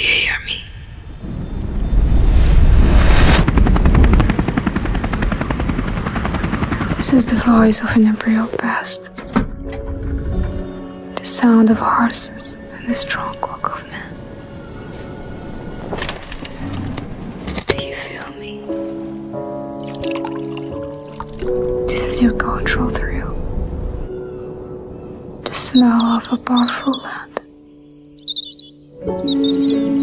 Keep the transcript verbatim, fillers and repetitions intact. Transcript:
you hear me? This is the voice of an imperial past. The sound of horses and the strong walk of men. Do you feel me? This is your cultural thrill. The smell of a powerful land.